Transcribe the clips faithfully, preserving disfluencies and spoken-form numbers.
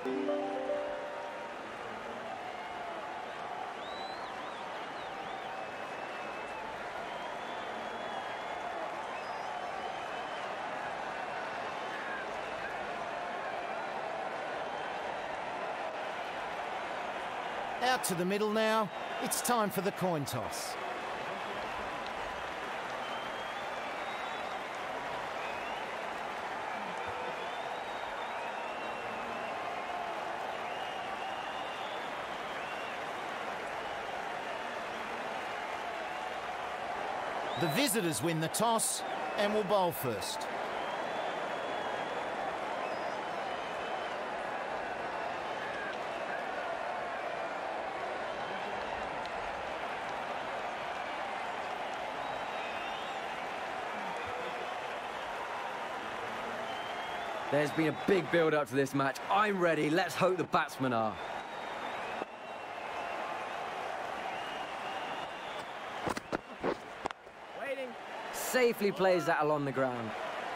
Out to the middle now. It's time for the coin toss. The visitors win the toss and will bowl first. There's been a big build-up to this match. I'm ready. Let's hope the batsmen are. Waiting. Safely plays that along the ground.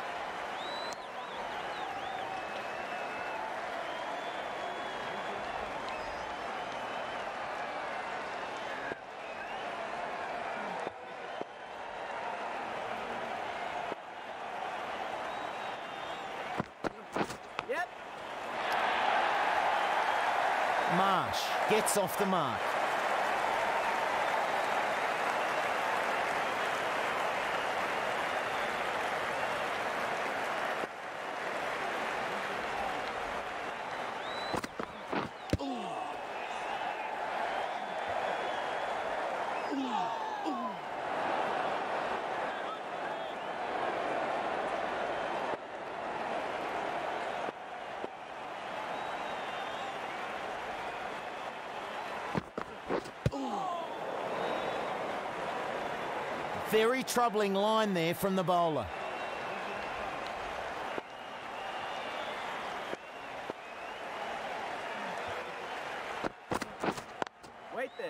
Marsh gets off the mark. Very troubling line there from the bowler. Wait there.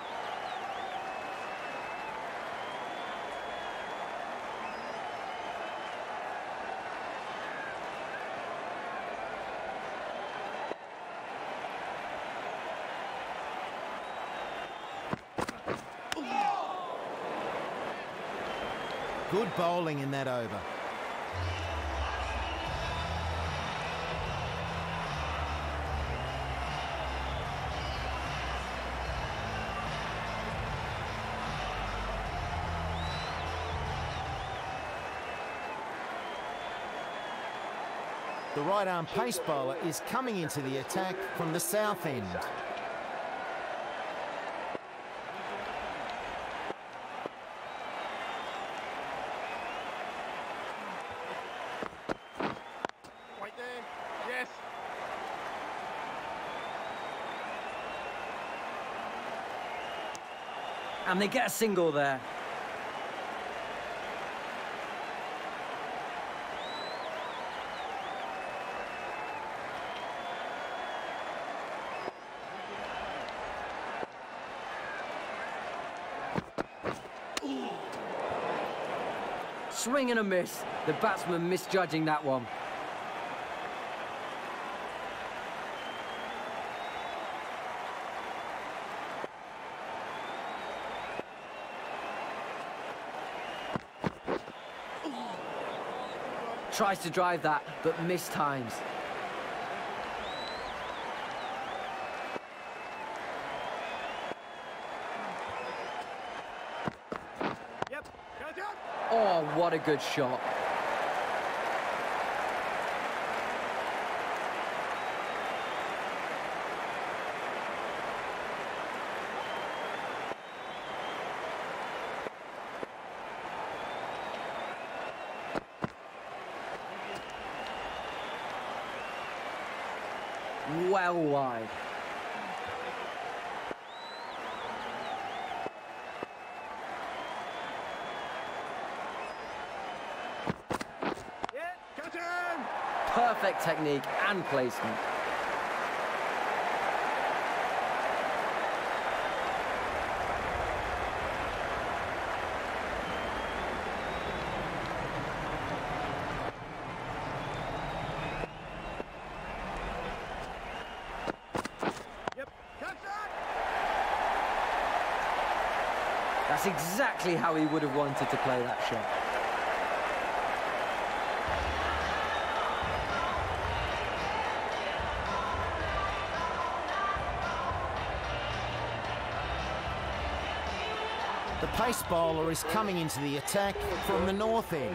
Good bowling in that over. The right-arm pace bowler is coming into the attack from the south end. And they get a single there. Swing and a miss. The batsman misjudging that one. Tries to drive that, but mistimes. Yep. Oh, what a good shot. Well wide. Yeah, catch him! Perfect technique and placement. That's exactly how he would have wanted to play that shot. The pace bowler is coming into the attack from the north end.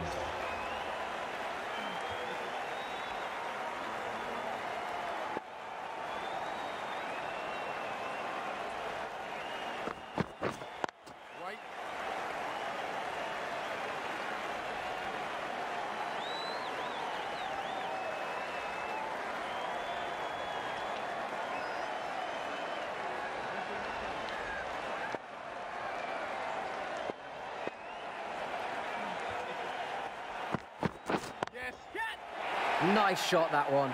Right. Yes, hit! Nice shot, that one.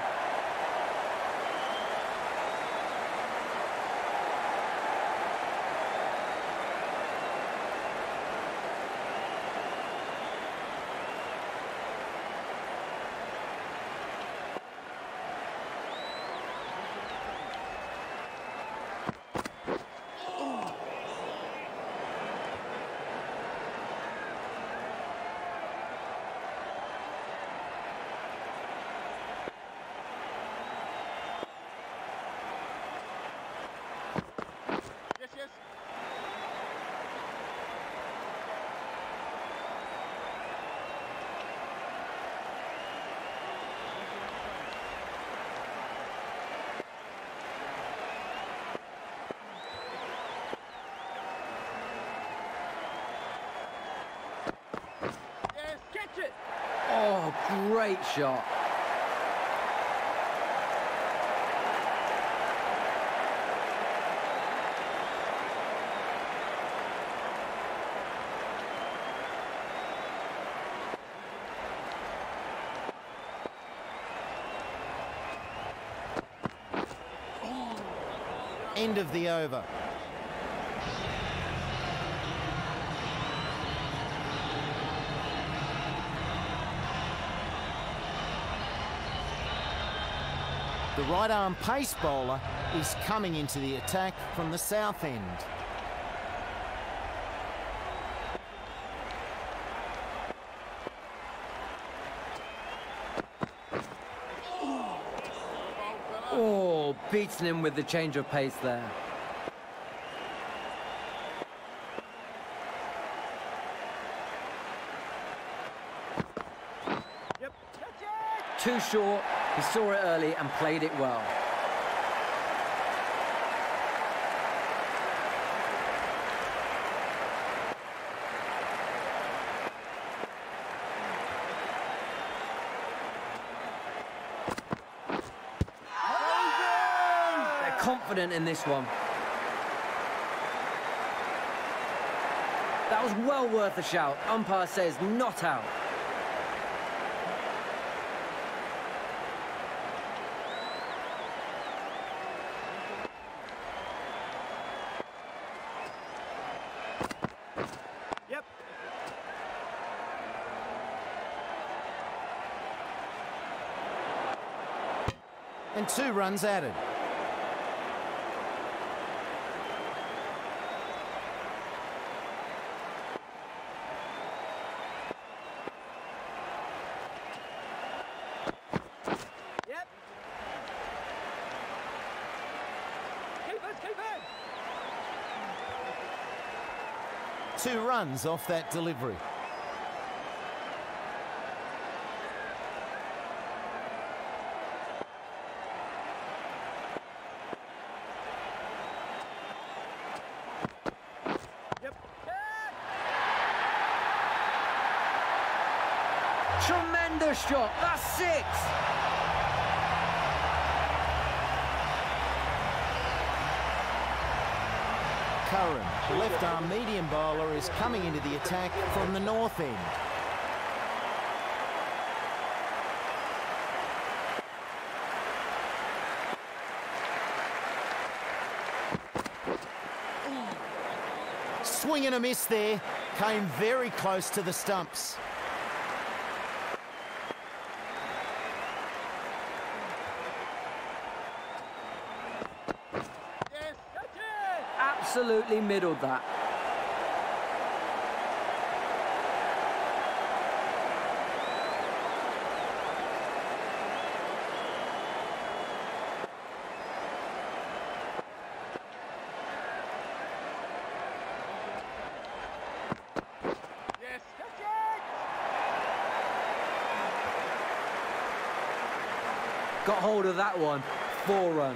Yes, yes. Yes, catch it! Oh, great shot. End of the over. The right arm pace bowler is coming into the attack from the south end. Oh, beating him with the change of pace there. Yep, catch it! Too short, he saw it early and played it well. They're confident in this one. That was well worth a shout. Umpire says not out. Yep. And two runs added. Yep. Keepers, keepers! Two runs off that delivery. Yep. Tremendous shot. That's six. Curran, the left arm medium bowler, is coming into the attack from the north end. Swing and a miss there, came very close to the stumps. Yes, catch it! Absolutely middled that. Got hold of that one. Four runs.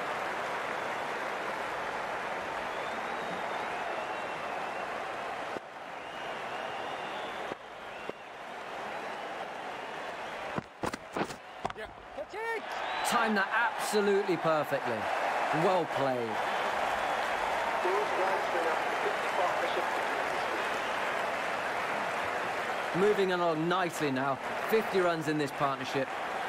Catch it! Timed that absolutely perfectly. Well played. Moving along nicely now. fifty runs in this partnership.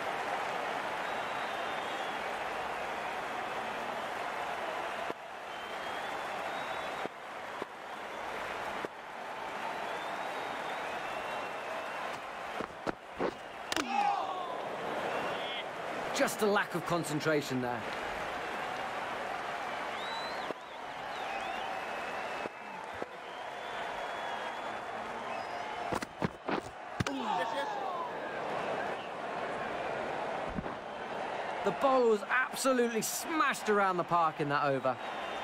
Just a lack of concentration there. The bowler was absolutely smashed around the park in that over.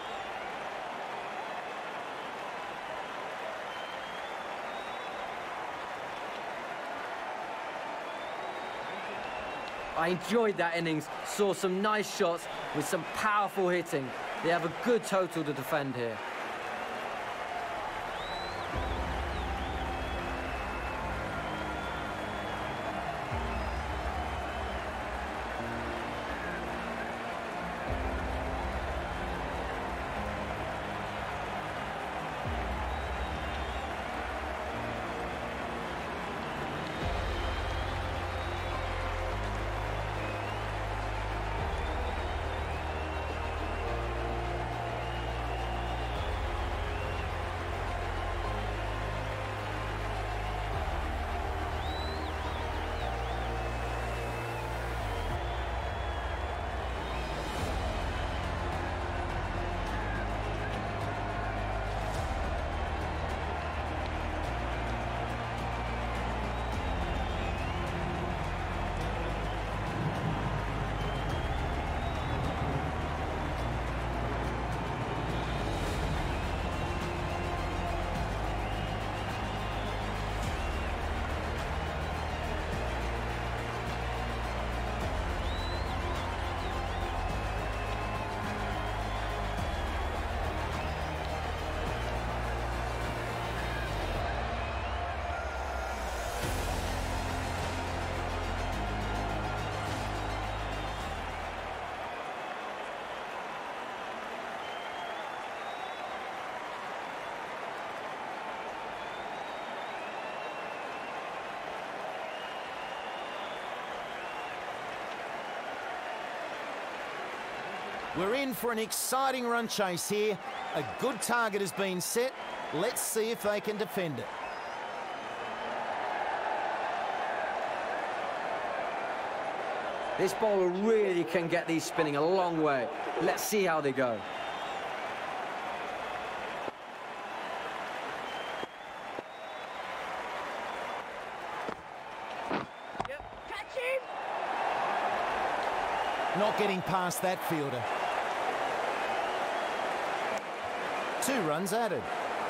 I enjoyed that innings, saw some nice shots with some powerful hitting. They have a good total to defend here. We're in for an exciting run chase here. A good target has been set. Let's see if they can defend it. This bowler really can get these spinning a long way. Let's see how they go. Yep. Catch him! Not getting past that fielder. Two runs added.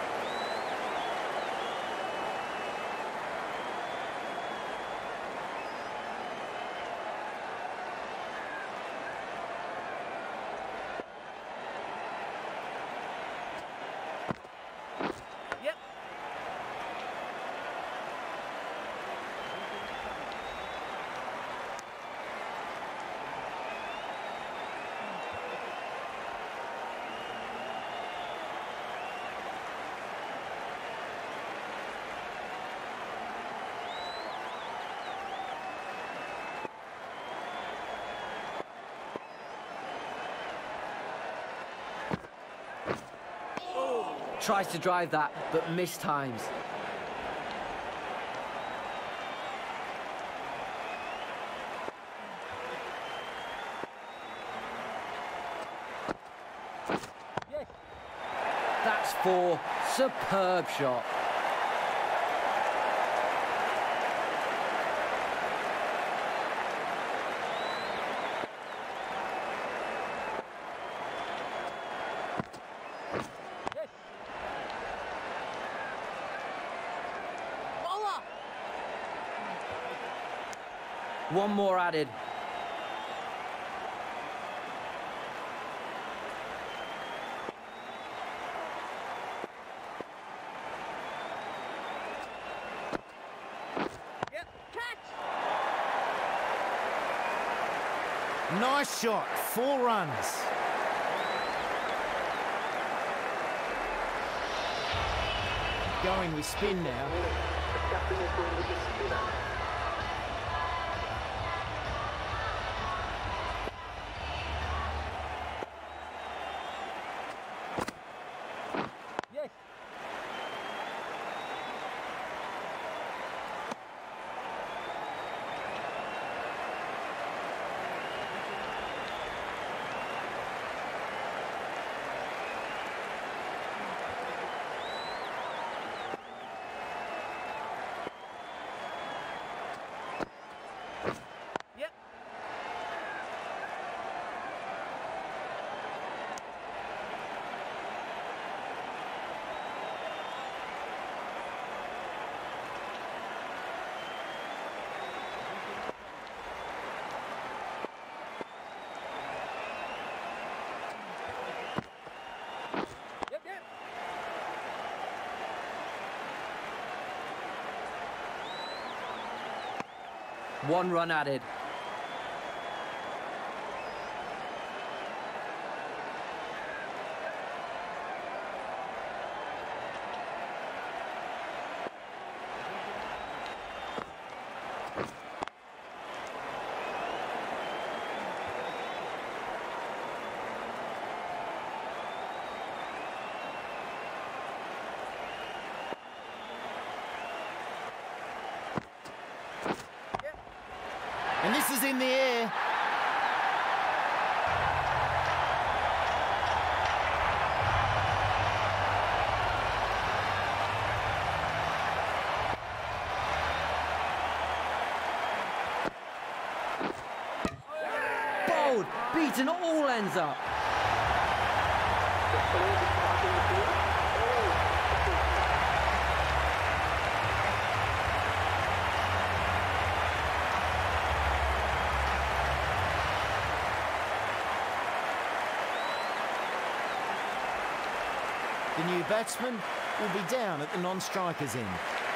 Yep. Tries to drive that, but mistimes. Yes. That's four. Superb shot. One more added. Nice shot, four runs. Going with spin now. Yes. Yep. Yep, yep. One run added. And this is in the air. Bowled, beaten all ends up. The new batsman will be down at the non-striker's end.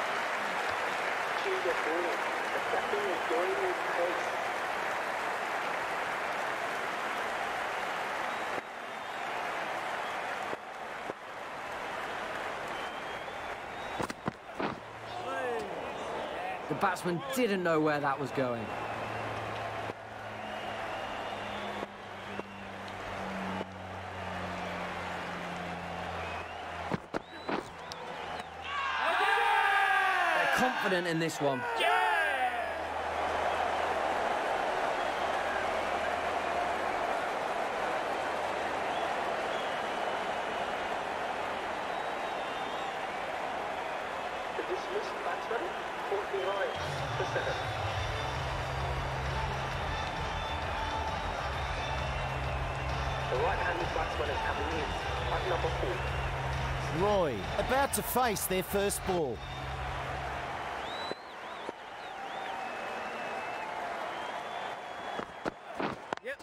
The batsman didn't know where that was going. They're confident in this one. The dismissed batsman, forty-nine percent. The right-handed batsman is coming in at number four. Roy about to face their first ball. Yep.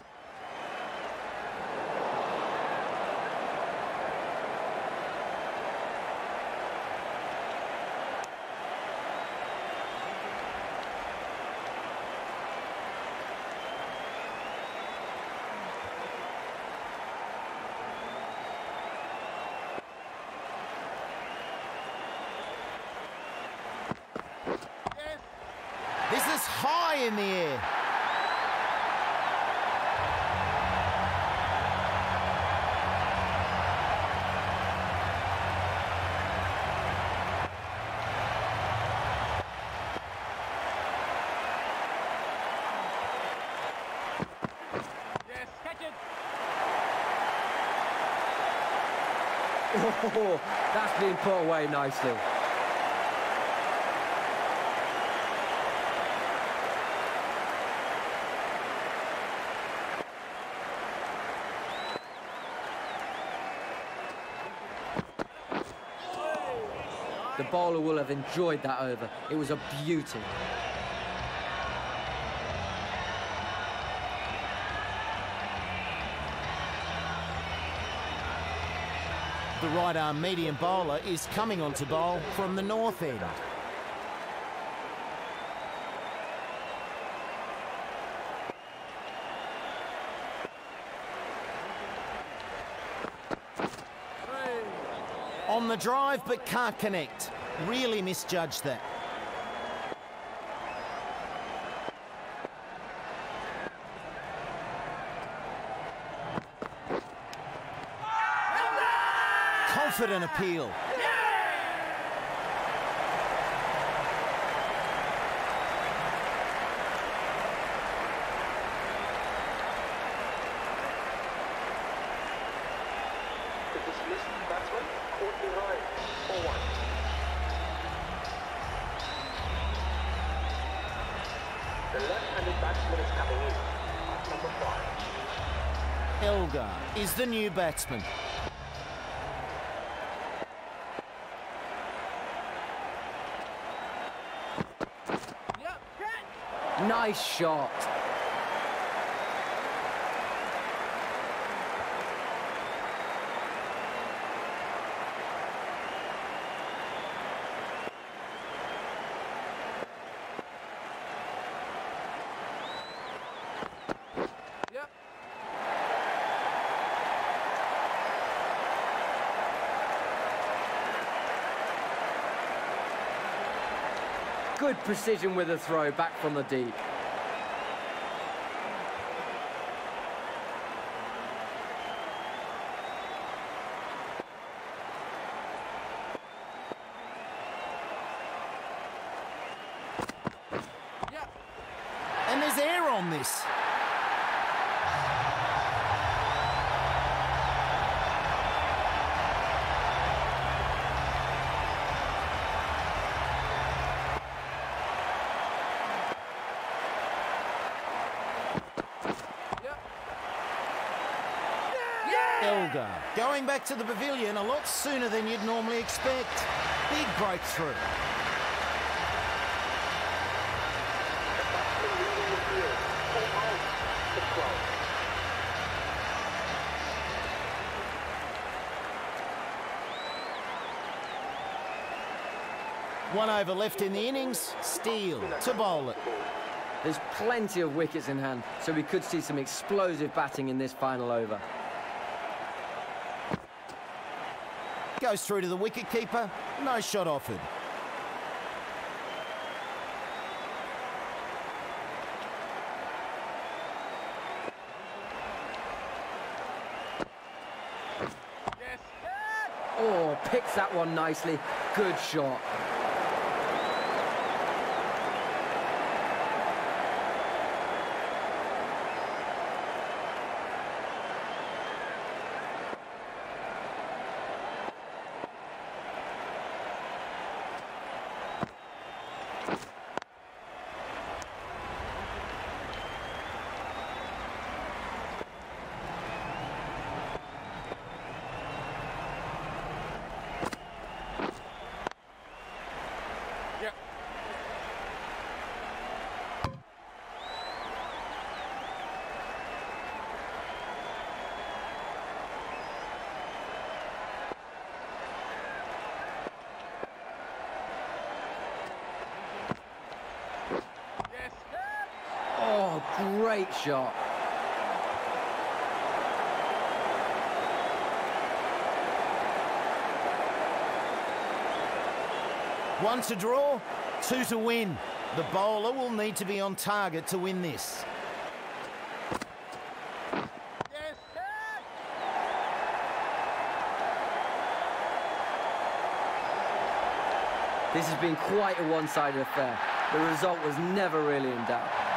This is high in the air. Yes. Catch it. Oh, that's been put away nicely. The bowler will have enjoyed that over. It was a beauty. The right-arm medium bowler is coming on to bowl from the north end. On the drive, but can't connect. Really misjudged that. Confident appeal. The dismissed batsman caught behind for one. The left-handed batsman is coming in at number five. Elgar is the new batsman. Yep, catch. Nice shot. Yep. Good precision with the throw back from the deep. Yep. And there's air on this. Elgar going back to the pavilion a lot sooner than you'd normally expect. Big breakthrough. The batsman leading the field. All out to twelve. One over left in the innings. Steele to bowl it. There's plenty of wickets in hand, so we could see some explosive batting in this final over. Goes through to the wicketkeeper. No shot offered. Yes. Oh, picks that one nicely. Good shot. Yep. Yes. Oh, great shot. One to draw, two to win. The bowler will need to be on target to win this. Yes. This has been quite a one-sided affair. The result was never really in doubt.